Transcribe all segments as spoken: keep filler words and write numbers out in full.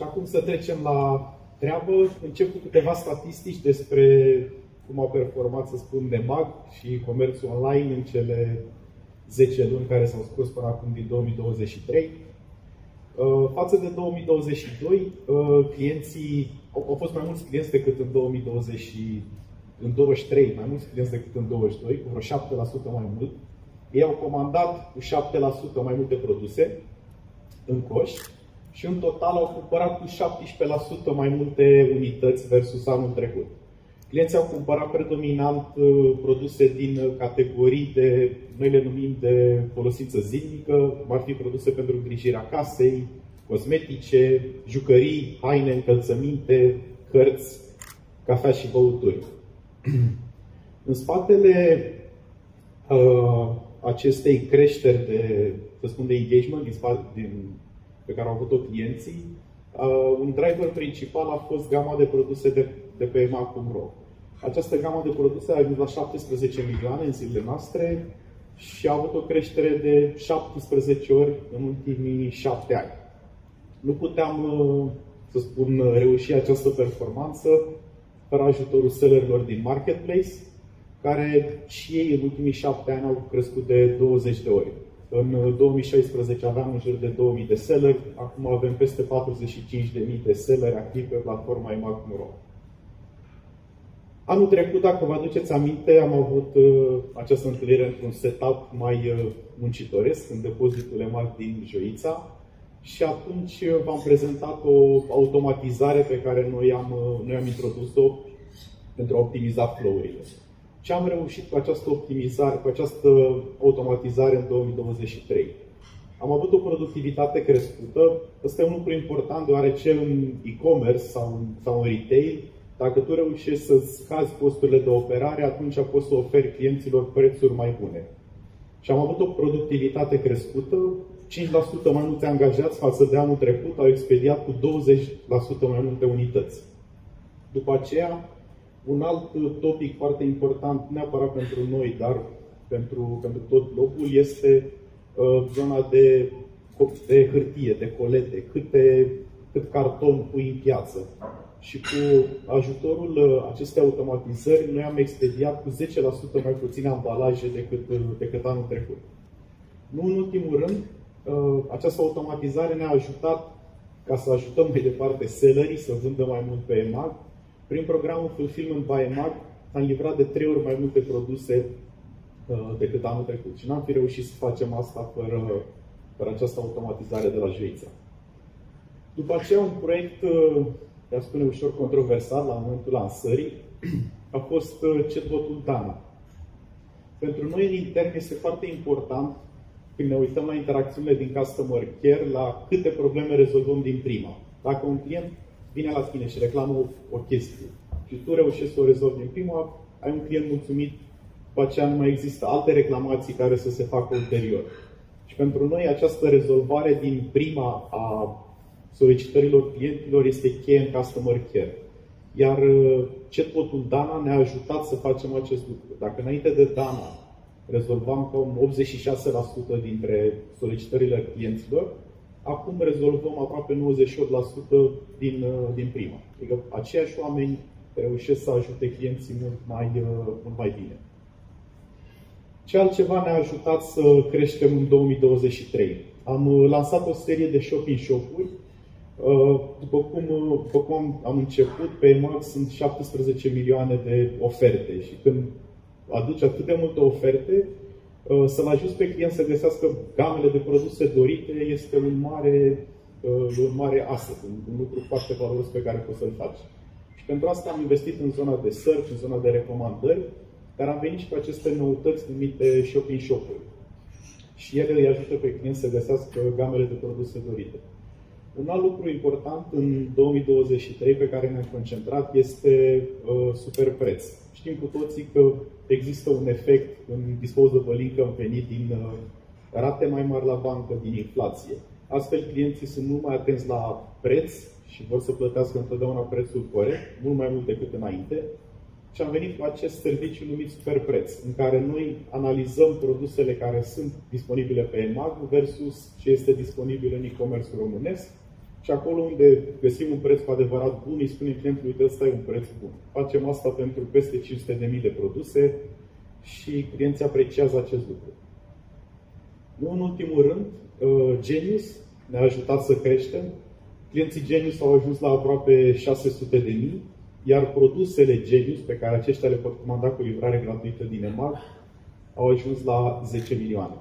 Și acum să trecem la treabă. Încep cu câteva statistici despre cum a performat, să spun, Nemag și comerțul online în cele zece luni care s-au scurs până acum din două mii douăzeci și trei. Față de două mii douăzeci și doi, clienții, au fost mai mulți clienți decât în două mii douăzeci și în douăzeci și trei, mai mulți clienți decât în douăzeci și doi, cu vreo șapte la sută mai mult. Ei au comandat cu șapte la sută mai multe produse în coș și în total au cumpărat cu șaptesprezece la sută mai multe unități versus anul trecut. Clienții au cumpărat predominant produse din categorii de, noi le numim de folosință zilnică, cum ar fi produse pentru îngrijirea casei, cosmetice, jucării, haine, încălțăminte, cărți, cafea și băuturi. În spatele uh, acestei creșteri de, să spun, de engagement din spate, din, pe care au avut-o clienții, uh, un driver principal a fost gama de produse de, de pe emag punct ro. Această gamă de produse a ajuns la șaptesprezece milioane în zilele noastre și a avut o creștere de șaptesprezece ori în ultimii șapte ani. Nu puteam, să spun, reuși această performanță fără ajutorul sellerilor din marketplace, care și ei în ultimii șapte ani au crescut de douăzeci de ori. În două mii șaisprezece aveam în jur de două mii de selleri, acum avem peste patruzeci și cinci de mii de selleri activi pe platforma emag punct ro. Anul trecut, dacă vă aduceți aminte, am avut uh, această întâlnire într-un setup mai uh, muncitoresc, în depozitul emag din Joița, și atunci uh, v-am prezentat o automatizare pe care noi am, uh, noi am introdus-o pentru a optimiza flow-urile. Ce am reușit cu această optimizare, cu această automatizare în două mii douăzeci și trei? Am avut o productivitate crescută. Ăsta e un lucru important, deoarece în e-commerce sau, sau în retail, dacă tu reușești să scazi costurile de operare, atunci poți să oferi clienților prețuri mai bune. Și am avut o productivitate crescută, cinci la sută mai mulți angajați față de anul trecut au expediat cu douăzeci la sută mai multe unități. După aceea, un alt topic foarte important, neapărat pentru noi, dar pentru, pentru tot globul, este uh, zona de, de hârtie, de colete, câte, cât carton pui în piață. Și cu ajutorul acestei automatizări, noi am expediat cu zece la sută mai puține ambalaje decât, decât anul trecut. Nu în ultimul rând, această automatizare ne-a ajutat ca să ajutăm mai departe sellerii să vândă mai mult pe emag. Prin programul Fulfillment by Emag am livrat de trei ori mai multe produse decât anul trecut. Și n-am fi reușit să facem asta fără, fără această automatizare de la Joița. După aceea, un proiect, i-aș spune, ușor controversat la momentul lansării, a fost chatbotul Dana. Pentru noi, în intern, este foarte important, când ne uităm la interacțiunile din Customer Care, la câte probleme rezolvăm din prima. Dacă un client vine la tine și reclamă o, o chestie și tu reușești să o rezolvi din prima, ai un client mulțumit, după aceea nu mai există alte reclamații care să se facă ulterior. Și pentru noi, această rezolvare din prima a solicitărilor clienților este cheie în Customer Care. Iar chatbotul Dana ne-a ajutat să facem acest lucru. Dacă înainte de Dana rezolvam cam optzeci și șase la sută dintre solicitările clienților, acum rezolvăm aproape nouăzeci și opt la sută din, din prima. Adică aceiași oameni reușesc să ajute clienții mult mai, mult mai bine. Ce altceva ne-a ajutat să creștem în două mii douăzeci și trei? Am lansat o serie de shopping shop-uri. După cum, după cum am, am început, pe emag sunt șaptesprezece milioane de oferte și când aduci atât de multe oferte, să-l ajuți pe client să găsească gamele de produse dorite este un mare, un mare asset, un lucru foarte valoros pe care poți să-l faci. Și pentru asta am investit în zona de search, în zona de recomandări, dar am venit și cu aceste noutăți numite shopping shop-uri. Și ele îi ajută pe client să găsească gamele de produse dorite. Un alt lucru important în două mii douăzeci și trei pe care ne-am concentrat este uh, superpreț. Știm cu toții că există un efect în disposable income venit din uh, rate mai mari la bancă, din inflație. Astfel, clienții sunt mult mai atenți la preț și vor să plătească întotdeauna prețul corect, mult mai mult decât înainte. Și am venit cu acest serviciu numit Superpreț, în care noi analizăm produsele care sunt disponibile pe emag versus ce este disponibil în e-commerce românesc Și acolo unde găsim un preț cu adevărat bun, îi spunem clientului, uite, ăsta e un preț bun. Facem asta pentru peste cinci sute de mii de produse și clienții apreciază acest lucru. Nu în ultimul rând, Genius ne-a ajutat să creștem. Clienții Genius au ajuns la aproape șase sute de mii, iar produsele Genius, pe care aceștia le pot comanda cu livrare gratuită din EMAG, au ajuns la zece milioane.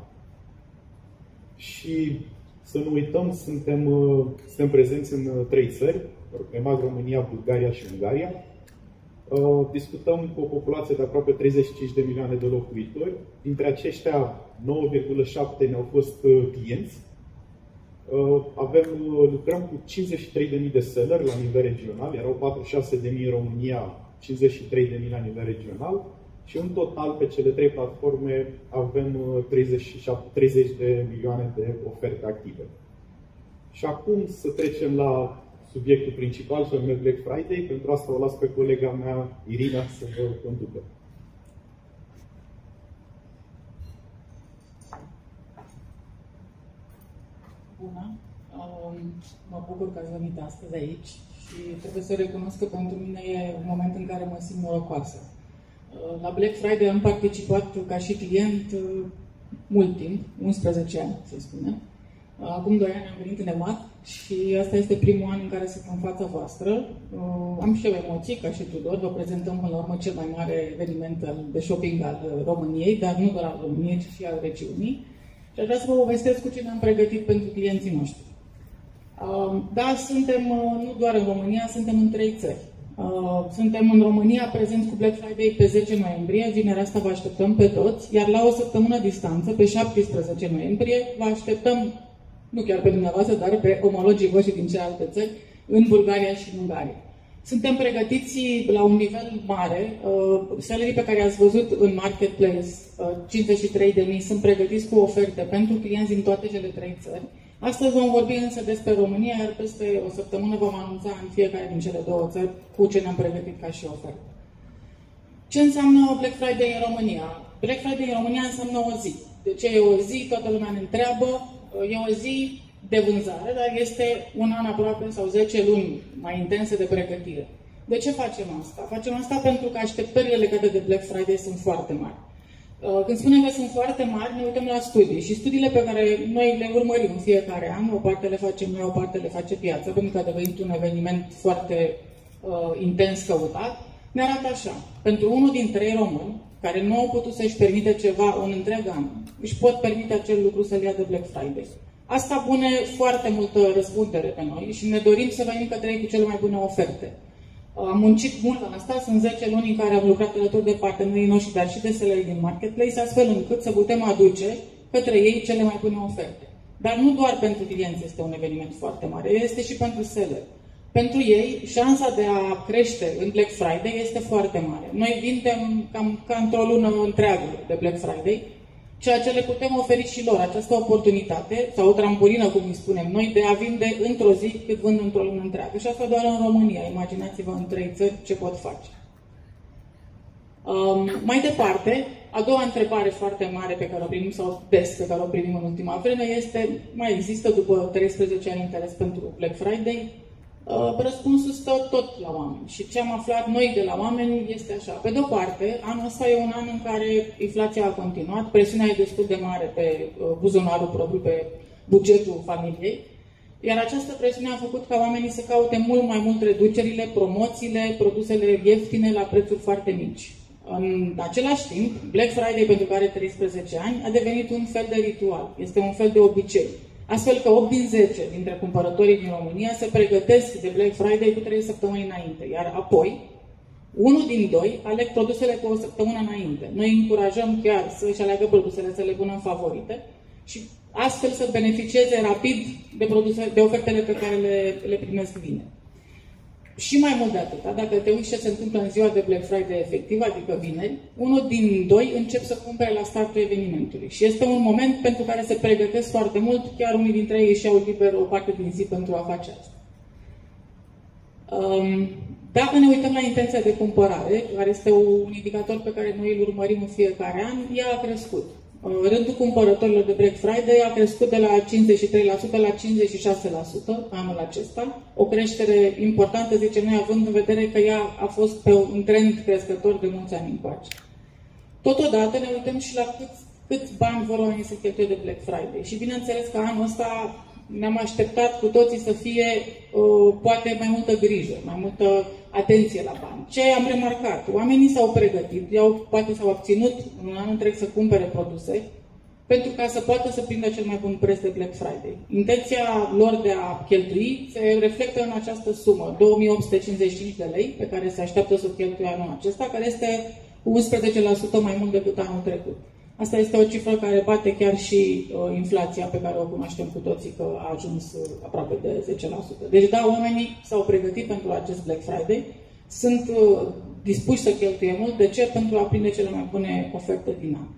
Și să nu uităm, suntem, suntem prezenți în trei țări, EMAG, România, Bulgaria și Ungaria. Discutăm cu o populație de aproape treizeci și cinci de milioane de locuitori. Dintre aceștia, nouă virgulă șapte ne-au fost clienți. Avem, lucrăm cu cincizeci și trei de mii de seller la nivel regional, erau patruzeci și șase de mii în România, cincizeci și trei de mii la nivel regional. Și în total, pe cele trei platforme, avem treizeci și șapte, treizeci de milioane de oferte active. Și acum să trecem la subiectul principal, și anume Black Friday. Pentru asta o las pe colega mea, Irina, să vă conducă. Bună! Mă bucur că ați venit astăzi aici și trebuie să recunosc că pentru mine e un moment în care mă simt norocoasă. La Black Friday am participat ca și client mult timp, unsprezece ani, să spunem. Acum doi ani am venit în EMAG și asta este primul an în care sunt în fața voastră. Am și eu emoții, ca și Tudor, vă prezentăm până la urmă cel mai mare eveniment de shopping al României, dar nu doar al României, ci și al regiunii. Și aș vrea să vă povestesc cu ce ne-am pregătit pentru clienții noștri. Da, suntem nu doar în România, suntem în trei țări. Suntem în România prezenți cu Black Friday pe zece noiembrie, vinerea asta vă așteptăm pe toți, iar la o săptămână distanță, pe șaptesprezece noiembrie, vă așteptăm, nu chiar pe dumneavoastră, dar pe omologii voștri din celelalte țări, în Bulgaria și în Ungaria. Suntem pregătiți la un nivel mare. Sellerii pe care i-ați văzut în Marketplace, cincizeci și trei de mii, sunt pregătiți cu oferte pentru clienți din toate cele trei țări. Astăzi vom vorbi însă despre România, iar peste o săptămână vom anunța în fiecare din cele două țări cu ce ne-am pregătit ca și ofertă. Ce înseamnă Black Friday în România? Black Friday în România înseamnă o zi. De ce e o zi? Toată lumea ne întreabă. E o zi de vânzare, dar este un an aproape sau zece luni mai intense de pregătire. De ce facem asta? Facem asta pentru că așteptările legate de Black Friday sunt foarte mari. Când spunem că sunt foarte mari, ne uităm la studii și studiile pe care noi le urmărim în fiecare an, o parte le facem noi, o parte le face piața, pentru că a devenit un eveniment foarte uh, intens căutat, ne arată așa. Pentru unul din trei români care nu au putut să-și permite ceva un întreg an, își pot permite acel lucru să-l ia de Black Friday. Asta pune foarte multă răspundere pe noi și ne dorim să venim către ei cu cele mai bune oferte. Am muncit mult la asta, sunt zece luni în care am lucrat alături de partenerii noștri, dar și de sellerii din Marketplace, astfel încât să putem aduce către ei cele mai bune oferte. Dar nu doar pentru clienți este un eveniment foarte mare, este și pentru seller. Pentru ei, șansa de a crește în Black Friday este foarte mare. Noi vindem cam ca într-o lună întreagă de Black Friday, ceea ce le putem oferi și lor, această oportunitate, sau o trambulină, cum îi spunem noi, de a vinde într-o zi cât vând într-o lună întreagă. Și asta doar în România. Imaginați-vă în trei țări ce pot face. Um, mai departe, a doua întrebare foarte mare pe care o primim, sau des pe care o primim în ultima vreme, este: mai există după treisprezece ani interes pentru Black Friday? Uh, răspunsul stă tot la oameni. Și ce am aflat noi de la oameni este așa. Pe de-o parte, anul ăsta e un an în care inflația a continuat, presiunea e destul de mare pe uh, buzunarul propriu, pe bugetul familiei, iar această presiune a făcut ca oamenii să caute mult mai mult reducerile, promoțiile, produsele ieftine la prețuri foarte mici. În același timp, Black Friday, pentru care are treisprezece ani, a devenit un fel de ritual, este un fel de obicei. Astfel că opt din zece dintre cumpărătorii din România se pregătesc de Black Friday cu trei săptămâni înainte, iar apoi, unul din doi aleg produsele cu o săptămână înainte. Noi încurajăm chiar să-și aleagă produsele, să le pună în favorite și astfel să beneficieze rapid de, produse, de ofertele pe care le, le primesc vineri. Și mai mult de atât, dacă te uiți ce se întâmplă în ziua de Black Friday efectiv, adică vineri, unul din doi încep să cumpere la startul evenimentului. Și este un moment pentru care se pregătesc foarte mult, chiar unii dintre ei își iau liber o parte din zi pentru a face asta. Dacă ne uităm la intenția de cumpărare, care este un indicator pe care noi îl urmărim în fiecare an, ea a crescut. Rândul cumpărătorilor de Black Friday a crescut de la cincizeci și trei la sută la cincizeci și șase la sută anul acesta. O creștere importantă, zicem noi, având în vedere că ea a fost pe un trend crescător de mulți ani încoace. Totodată ne uităm și la câți, câți bani vor oamenii să cheltuie de Black Friday. Și bineînțeles că anul ăsta ne-am așteptat cu toții să fie uh, poate mai multă grijă, mai multă atenție la bani. Ce am remarcat? Oamenii s-au pregătit, i-au, poate s-au obținut un an întreg să cumpere produse pentru ca să poată să prindă cel mai bun preț de Black Friday. Intenția lor de a cheltui se reflectă în această sumă, două mii opt sute cincizeci și cinci de lei, pe care se așteaptă să o cheltuie anul acesta, care este unsprezece la sută mai mult decât anul trecut. Asta este o cifră care bate chiar și uh, inflația pe care o cunoaștem cu toții, că a ajuns uh, aproape de zece la sută. Deci, da, oamenii s-au pregătit pentru acest Black Friday, sunt uh, dispuși să cheltuie mult. De ce? Pentru a prinde cele mai bune oferte din an.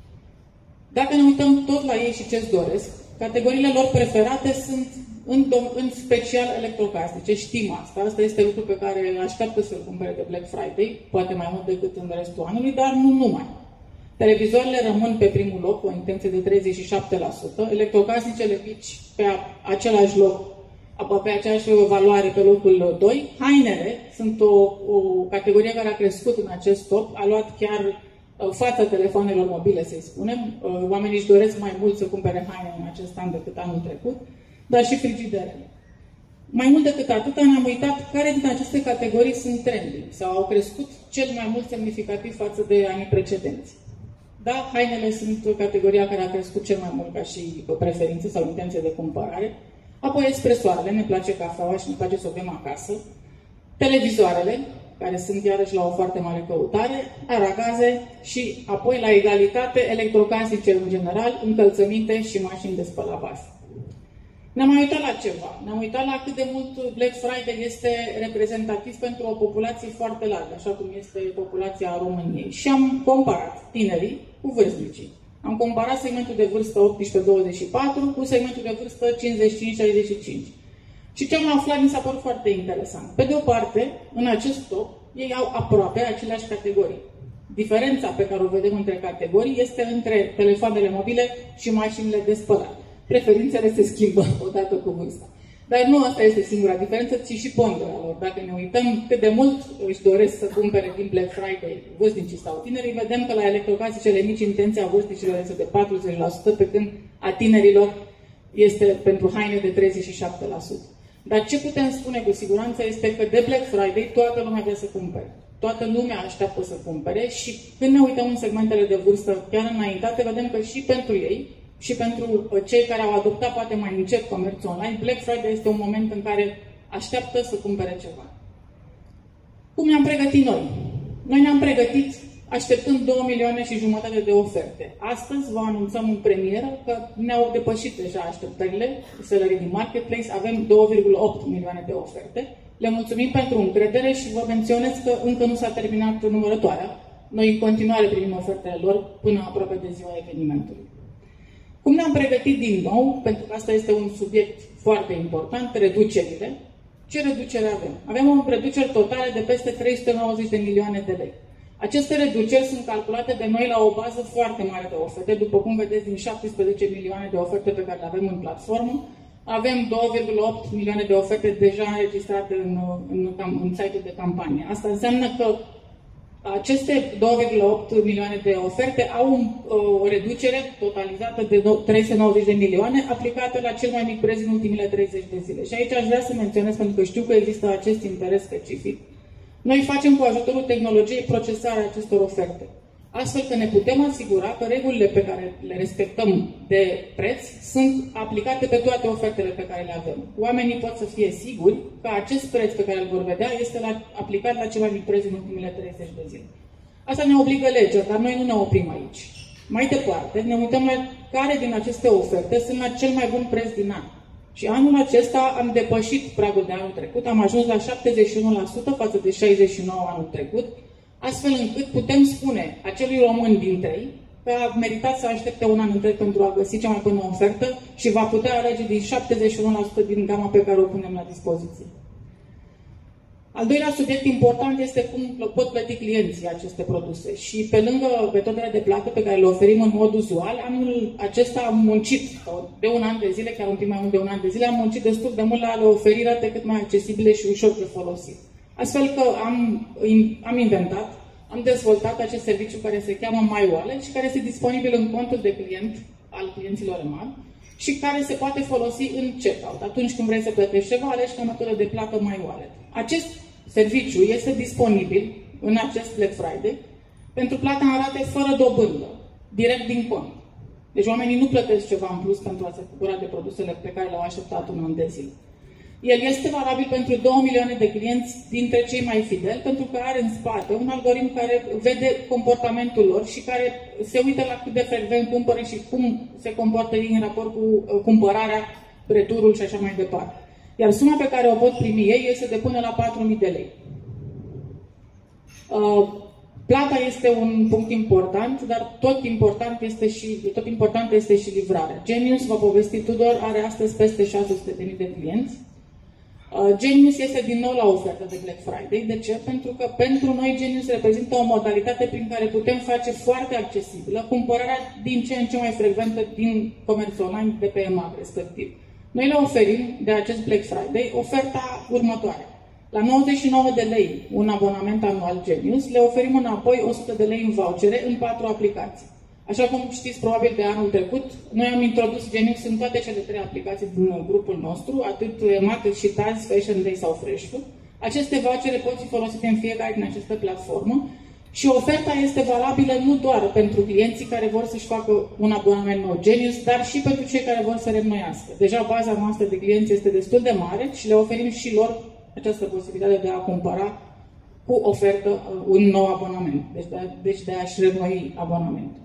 Dacă ne uităm tot la ei și ce-ți doresc, categoriile lor preferate sunt în, în special electrocasnice. Știm asta. Asta este lucru pe care așteaptă să-l cumpere de Black Friday, poate mai mult decât în restul anului, dar nu numai. Televizoarele rămân pe primul loc, cu o intenție de treizeci și șapte la sută, electrocasnicele mici pe același loc, pe aceeași valoare pe locul doi. Hainele sunt o, o categorie care a crescut în acest top, a luat chiar fața telefonelor mobile, să-i spunem. Oamenii își doresc mai mult să cumpere haine în acest an decât anul trecut, dar și frigiderele. Mai mult decât atât, ne-am uitat care din aceste categorii sunt trendy sau au crescut cel mai mult semnificativ față de anii precedenți. Da, hainele sunt categoria care a crescut cel mai mult ca și preferințe sau intenție de cumpărare. Apoi espresoarele, ne place cafeaua și ne place să o bem acasă. Televizoarele, care sunt iarăși la o foarte mare căutare, aragaze și apoi la egalitate electrocasnice în general, încălțăminte și mașini de spălat vase. Ne-am mai uitat la ceva. Ne-am uitat la cât de mult Black Friday este reprezentativ pentru o populație foarte largă, așa cum este populația României. Și am comparat tinerii cu vârstnicii. Am comparat segmentul de vârstă optsprezece douăzeci și patru cu segmentul de vârstă cincizeci și cinci șaizeci și cinci. Și ce am aflat mi s-a părut foarte interesant. Pe de o parte, în acest top, ei au aproape aceleași categorii. Diferența pe care o vedem între categorii este între telefoanele mobile și mașinile de spălat. Preferințele se schimbă odată cu vârsta. Dar nu asta este singura diferență, ci și ponderea lor. Dacă ne uităm cât de mult își doresc să cumpere din Black Friday vârstnicii sau tinerii, vedem că la electrocasnicele mici intenția vârstnicilor este de patruzeci la sută, pe când a tinerilor este pentru haine de treizeci și șapte la sută. Dar ce putem spune cu siguranță este că de Black Friday toată lumea vrea să cumpere. Toată lumea așteaptă să cumpere și când ne uităm în segmentele de vârstă chiar înaintate, vedem că și pentru ei și pentru cei care au adoptat poate mai încet comerțul online, Black Friday este un moment în care așteaptă să cumpere ceva. Cum ne-am pregătit noi? Noi ne-am pregătit așteptând două milioane și jumătate de oferte. Astăzi vă anunțăm în premieră că ne-au depășit deja așteptările, sellerii din Marketplace, avem două virgulă opt milioane de oferte. Le mulțumim pentru încredere și vă menționez că încă nu s-a terminat numărătoarea. Noi în continuare primim ofertele lor până aproape de ziua evenimentului. Cum ne-am pregătit din nou, pentru că asta este un subiect foarte important, reducerile. Ce reducere avem? Avem o reducere totală de peste trei sute nouăzeci de milioane de lei. Aceste reduceri sunt calculate de noi la o bază foarte mare de oferte. După cum vedeți, din șaptesprezece milioane de oferte pe care le avem în platformă, avem două virgulă opt milioane de oferte deja înregistrate în, în, în site-ul de campanie. Asta înseamnă că aceste două virgulă opt milioane de oferte au un, o reducere totalizată de trei sute nouăzeci de milioane aplicată la cel mai mic preț în ultimile treizeci de zile. Și aici aș vrea să menționez, pentru că știu că există acest interes specific. Noi facem cu ajutorul tehnologiei procesarea acestor oferte, astfel că ne putem asigura că regulile pe care le respectăm de preț sunt aplicate pe toate ofertele pe care le avem. Oamenii pot să fie siguri că acest preț pe care îl vor vedea este la, aplicat la cel mai mic preț în ultimile treizeci de zile. Asta ne obligă legea, dar noi nu ne oprim aici. Mai departe, ne uităm la care din aceste oferte sunt la cel mai bun preț din an. Și anul acesta am depășit pragul de anul trecut, am ajuns la șaptezeci și unu la sută față de șaizeci și nouă la sută anul trecut, astfel încât putem spune acelui român din trei că a meritat să aștepte un an întreg pentru a găsi cea mai bună ofertă și va putea alege din șaptezeci și unu la sută din gama pe care o punem la dispoziție. Al doilea subiect important este cum pot plăti clienții aceste produse. Și pe lângă metodele de plată pe care le oferim în mod uzual, anul acesta am muncit, de un an de zile, chiar un pic mai mult de un an de zile, am muncit destul de mult la a le oferi rate cât mai accesibile și ușor de folosit. Astfel că am, am inventat, am dezvoltat acest serviciu care se cheamă MyWallet și care este disponibil în contul de client al clienților EMAG și care se poate folosi în checkout. Atunci când vrei să plătești ceva, alegi ca metodă de plată MyWallet. Acest serviciu este disponibil în acest Black Friday pentru plata în rate fără dobândă, direct din cont. Deci oamenii nu plătesc ceva în plus pentru a se bucura de produsele pe care le-au așteptat un an de zile. El este valabil pentru două milioane de clienți dintre cei mai fideli, pentru că are în spate un algoritm care vede comportamentul lor și care se uită la cât de frecvent cumpără și cum se comportă ei în raport cu cumpărarea, returul și așa mai departe. Iar suma pe care o pot primi ei este de până la patru mii de lei. Uh, plata este un punct important, dar tot important este și, tot important este și livrarea. Genius, vă povesti Tudor, are astăzi peste șase sute de mii de clienți. Uh, Genius este din nou la ofertă de Black Friday. De ce? Pentru că pentru noi Genius reprezintă o modalitate prin care putem face foarte accesibilă cumpărarea din ce în ce mai frecventă din comerțul online de pe EMAG respectiv. Noi le oferim de acest Black Friday oferta următoare. La nouăzeci și nouă de lei un abonament anual Genius, le oferim înapoi o sută de lei în vouchere în patru aplicații. Așa cum știți probabil de anul trecut, noi am introdus Genius în toate cele trei aplicații din grupul nostru, atât EMAG cât și Taz, Fashion Day sau Fresh Food. Aceste vouchere pot fi folosite în fiecare din aceste platformă și oferta este valabilă nu doar pentru clienții care vor să-și facă un abonament nou Genius, dar și pentru cei care vor să reînnoiască. Deja baza noastră de clienți este destul de mare și le oferim și lor această posibilitate de a cumpăra cu ofertă un nou abonament, deci de, deci de a-și reînnoi abonamentul.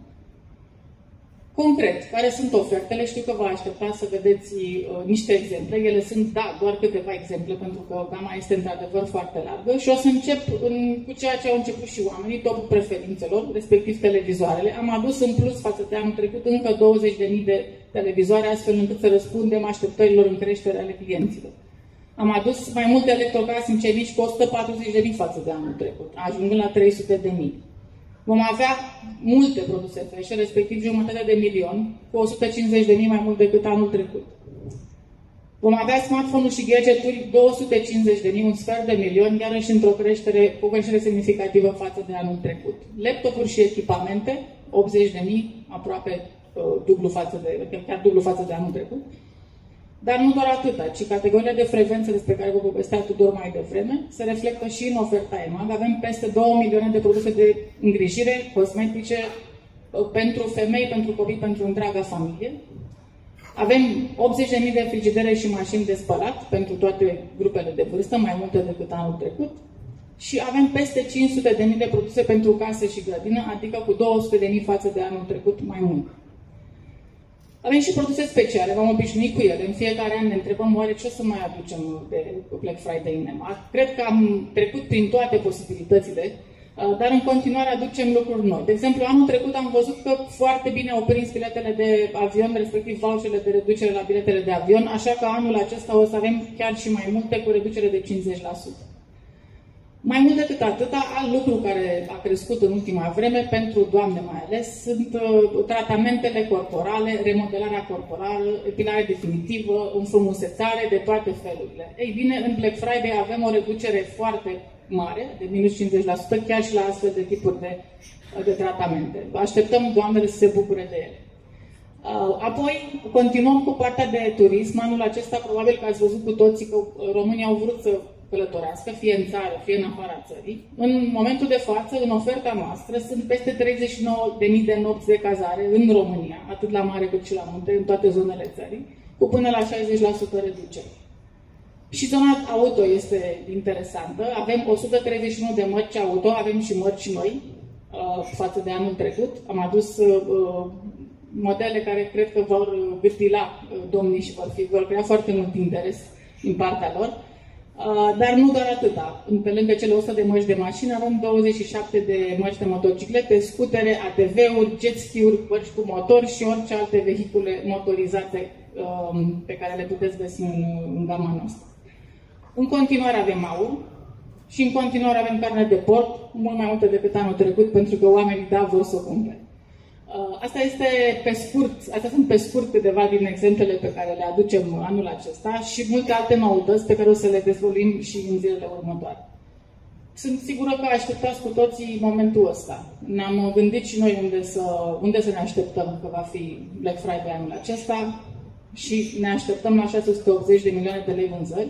Concret, care sunt ofertele? Știu că vă așteptați să vedeți uh, niște exemple. Ele sunt, da, doar câteva exemple, pentru că gama este într-adevăr foarte largă. Și o să încep în, cu ceea ce au început și oamenii, topul preferințelor, respectiv televizoarele. Am adus în plus față de anul trecut încă douăzeci de mii de televizoare, astfel încât să răspundem așteptărilor în creștere ale clienților. Am adus mai multe electrocasnice mici cu o sută patruzeci de mii față de anul trecut, ajungând la trei sute de mii. Vom avea multe produse fashion, respectiv jumătate de milion, cu o sută cincizeci de mii mai mult decât anul trecut. Vom avea smartphone-uri și gadgeturi două sute cincizeci de mii, un sfert de milion, iarăși într-o creștere, cu o creștere semnificativă față de anul trecut. Laptopuri și echipamente, optzeci de mii, aproape uh, dublu față de, chiar dublu față de anul trecut. Dar nu doar atâta, ci categoriile de frecvență despre care vă povestea Tudor mai devreme se reflectă și în oferta EMAG. Avem peste două milioane de produse de îngrijire cosmetice pentru femei, pentru copii, pentru întreaga familie. Avem optzeci de mii de frigidere și mașini de spălat pentru toate grupele de vârstă, mai multe decât anul trecut. Și avem peste cinci sute de mii de produse pentru casă și grădină, adică cu două sute de mii față de anul trecut mai mult. Avem și produse speciale, v-am obișnuit cu ele. În fiecare an ne întrebăm oare ce o să mai aducem de Black Friday în EMAG. Cred că am trecut prin toate posibilitățile, dar în continuare aducem lucruri noi. De exemplu, anul trecut am văzut că foarte bine au prins biletele de avion, respectiv voucherele de reducere la biletele de avion, așa că anul acesta o să avem chiar și mai multe cu reducere de cincizeci la sută. Mai mult decât atâta, alt lucru care a crescut în ultima vreme, pentru doamne mai ales, sunt uh, tratamentele corporale, remodelarea corporală, epilare definitivă, înfrumusețare de toate felurile. Ei bine, în Black Friday avem o reducere foarte mare, de minus cincizeci la sută, chiar și la astfel de tipuri de, de tratamente. Așteptăm doamnele să se bucure de ele. Uh, apoi, continuăm cu partea de turism. Anul acesta, probabil că ați văzut cu toții că românii au vrut să călătorească, fie în țară, fie în afara țării. În momentul de față, în oferta noastră, sunt peste treizeci și nouă de mii de nopți de cazare în România, atât la mare cât și la munte, în toate zonele țării, cu până la șaizeci la sută reducere. Și zona auto este interesantă. Avem o sută treizeci și unu de mărci auto, avem și mărci noi, uh, față de anul trecut. Am adus uh, modele care cred că vor gâtila uh, domnii și vor, fi, vor crea foarte mult interes din partea lor. Uh, dar nu doar atâta. Pe lângă cele o sută de mărci de mașină, avem douăzeci și șapte de mărci de motociclete, scutere, A T V-uri, jet ski-uri, mărci cu motor și orice alte vehicule motorizate uh, pe care le puteți găsi în, în gama noastră. În continuare avem aur Și în continuare avem carne de porc, mult mai multe decât anul trecut, pentru că oamenii, da, vor să o cumpere. Asta este pe scurt, astea sunt pe scurt câteva din exemplele pe care le aducem anul acesta și multe alte noutăți pe care o să le dezvolim și în zilele următoare. Sunt sigură că așteptați cu toții momentul ăsta. Ne-am gândit și noi unde să, unde să ne așteptăm că va fi Black Friday anul acesta și ne așteptăm la șase sute optzeci de milioane de lei vânzări.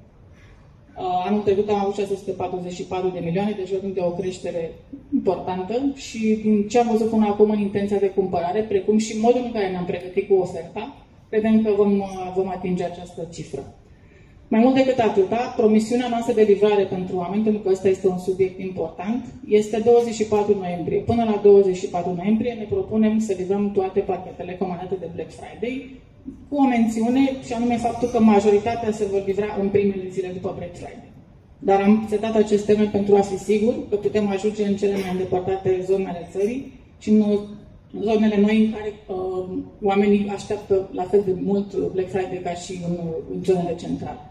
Anul trecut am avut șase sute patruzeci și patru de milioane, deci vorbim de o creștere importantă și din ce am văzut până acum în intenția de cumpărare, precum și modul în care ne-am pregătit cu oferta, credem că vom, vom atinge această cifră. Mai mult decât atâta, promisiunea noastră de livrare pentru oameni, pentru că ăsta este un subiect important, este douăzeci și patru noiembrie. Până la douăzeci și patru noiembrie ne propunem să livrăm toate pachetele comandate de Black Friday, cu o mențiune, și anume faptul că majoritatea se vor livra în primele zile după Black Friday. Dar am setat acest termen pentru a fi sigur că putem ajunge în cele mai îndepărtate zone ale țării și în zonele noi în care uh, oamenii așteaptă la fel de mult Black Friday ca și în, în zonele centrale.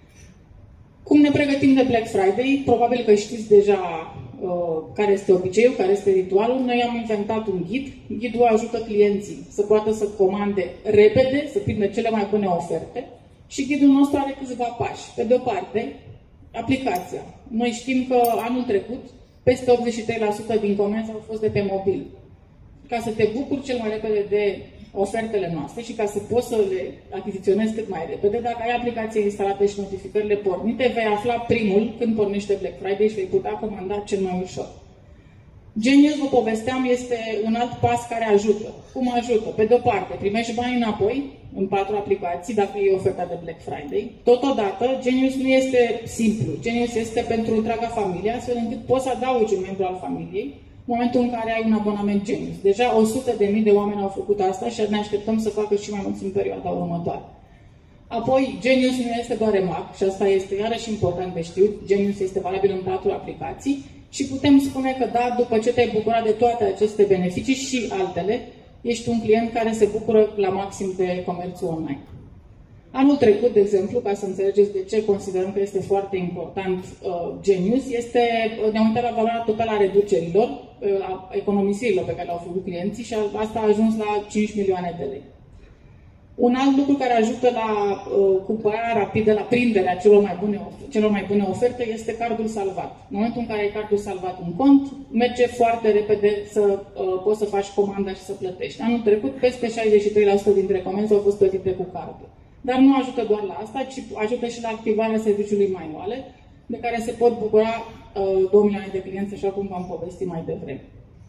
Cum ne pregătim de Black Friday? Probabil că știți deja uh, care este obiceiul, care este ritualul. Noi am inventat un ghid. Ghidul ajută clienții să poată să comande repede, să prindă cele mai bune oferte și ghidul nostru are câțiva pași. Pe de o parte, aplicația. Noi știm că anul trecut peste optzeci și trei la sută din comenzi au fost de pe mobil. Ca să te bucuri cel mai repede de ofertele noastre și ca să poți să le achiziționezi cât mai repede, dacă ai aplicația instalată și notificările pornite, vei afla primul când pornește Black Friday și vei putea comanda cel mai ușor. Genius, vă povesteam, este un alt pas care ajută. Cum ajută? Pe de o parte, primești bani înapoi în patru aplicații dacă e oferta de Black Friday. Totodată, Genius nu este simplu. Genius este pentru întreaga familie, astfel încât poți să adaugi un membru al familiei în momentul în care ai un abonament Genius. Deja o sută de mii de oameni au făcut asta și ne așteptăm să facă și mai mulți în perioada următoare. Apoi, Genius nu este doar Remark și asta este iarăși important de știut. Genius este valabil în patru aplicații și putem spune că da, după ce te-ai bucurat de toate aceste beneficii și altele, ești un client care se bucură la maxim de comerțul online. Anul trecut, de exemplu, ca să înțelegeți de ce considerăm că este foarte important uh, Genius, este, ne-am uitat la valoarea totală a reducerilor, uh, a economisirilor pe care le-au făcut clienții și asta a ajuns la cinci milioane de lei. Un alt lucru care ajută la uh, cumpărarea rapidă, la prinderea celor mai, bune, celor mai bune oferte, este cardul salvat. În momentul în care ai cardul salvat în cont, merge foarte repede să uh, poți să faci comanda și să plătești. Anul trecut, peste șaizeci și trei la sută dintre comenzi au fost plătite cu cardul. Dar nu ajută doar la asta, ci ajută și la activarea serviciului manuale, de care se pot bucura uh, două milioane de clienți, așa cum v-am povestit mai devreme.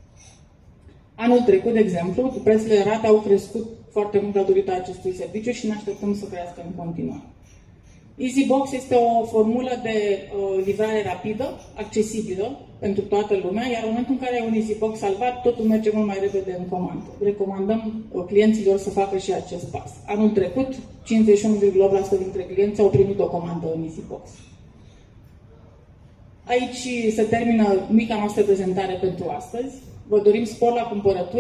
Anul trecut, de exemplu, prețurile rate au crescut foarte mult datorită acestui serviciu și ne așteptăm să crească în continuare. EasyBox este o formulă de uh, livrare rapidă, accesibilă pentru toată lumea, iar în momentul în care ai un EasyBox salvat, totul merge mult mai repede în comandă. Recomandăm uh, clienților să facă și acest pas. Anul trecut, cincizeci și unu virgulă opt la sută dintre clienți au primit o comandă în EasyBox. Aici se termină mica noastră prezentare pentru astăzi. Vă dorim spor la cumpărături.